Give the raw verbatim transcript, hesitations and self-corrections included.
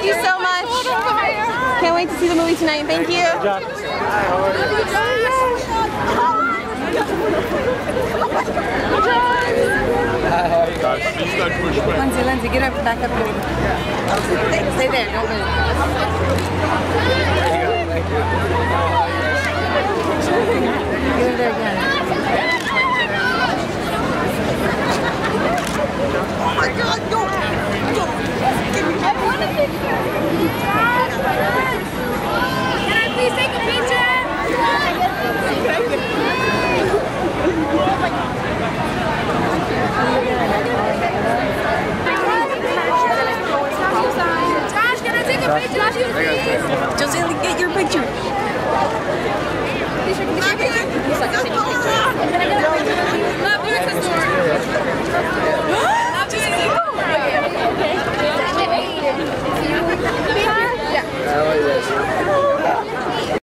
you so much. Can't wait to see the movie tonight. Thank you. Lindsay, Lindsay, get up, back up here. Stay there, don't move. Get over there again. Oh my God, go! Go! I want a picture! Can I please take a picture? Josh, can I take a picture of you, please?